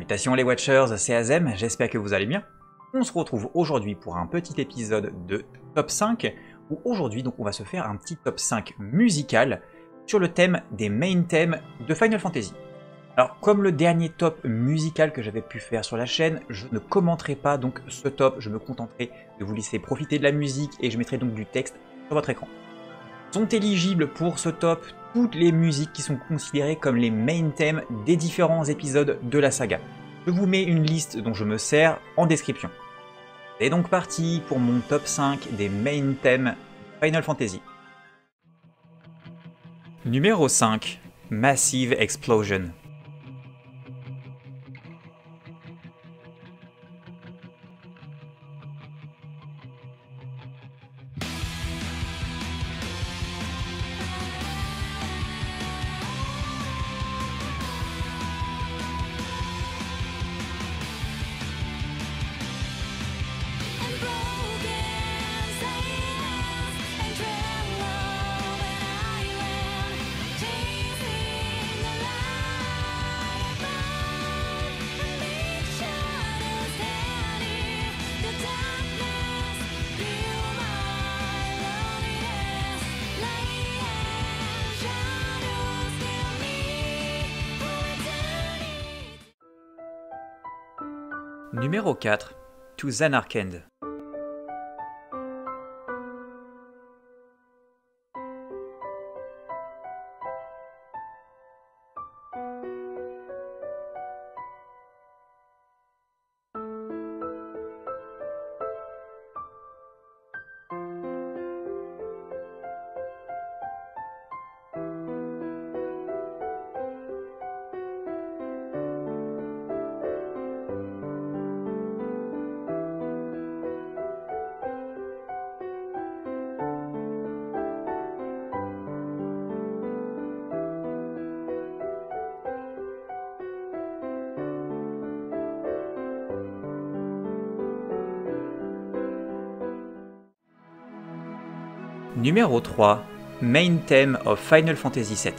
Salutations les Watchers, c'est Azem, j'espère que vous allez bien. On se retrouve aujourd'hui pour un petit épisode de Top 5, où aujourd'hui donc on va se faire un petit Top 5 musical sur le thème des main thèmes de Final Fantasy. Alors comme le dernier top musical que j'avais pu faire sur la chaîne, je ne commenterai pas donc ce top, je me contenterai de vous laisser profiter de la musique et je mettrai donc du texte sur votre écran. Sont éligibles pour ce top toutes les musiques qui sont considérées comme les main thèmes des différents épisodes de la saga. Je vous mets une liste dont je me sers en description. C'est donc parti pour mon top 5 des main thèmes Final Fantasy. Numéro 5, Massive Explosion. Numéro 4, To Zanarkand. Numéro 3, Main Theme of Final Fantasy VII.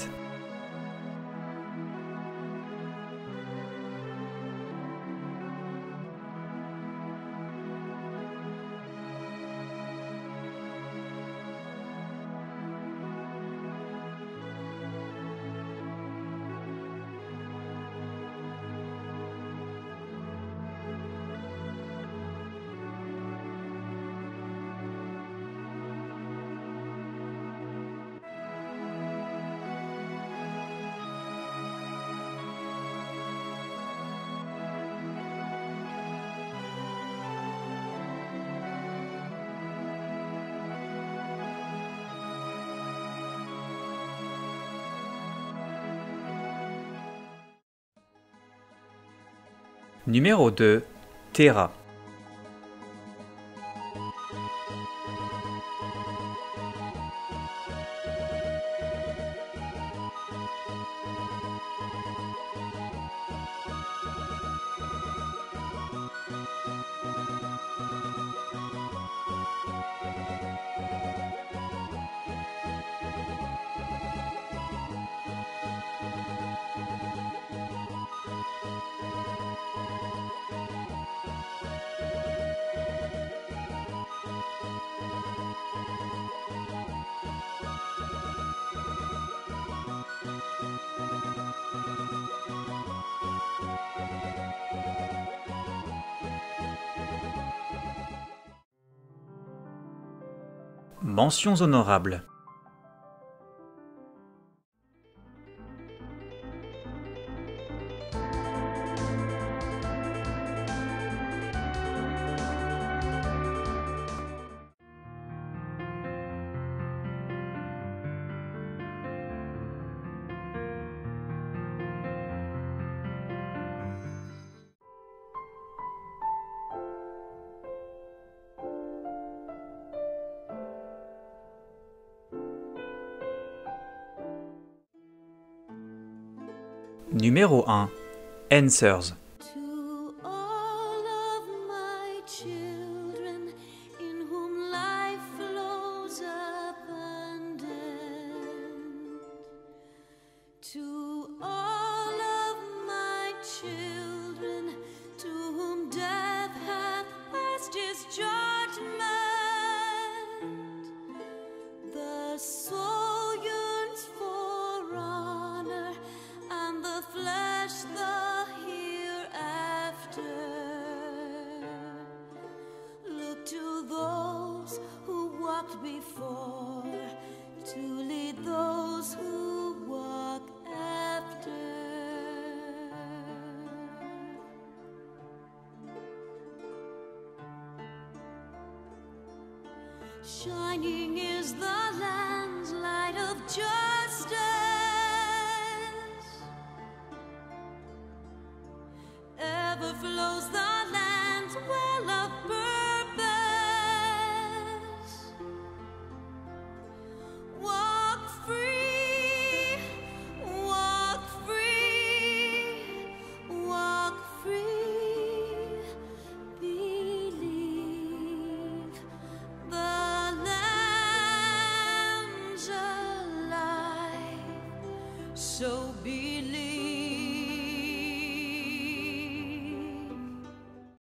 Numéro 2, Terra. Mentions honorables. Numéro 1, Answers. To all of my children Shining is the land's light of justice. Ever flows the land's well of purpose. Walk free, walk free, walk free. Believe the land's alive. So be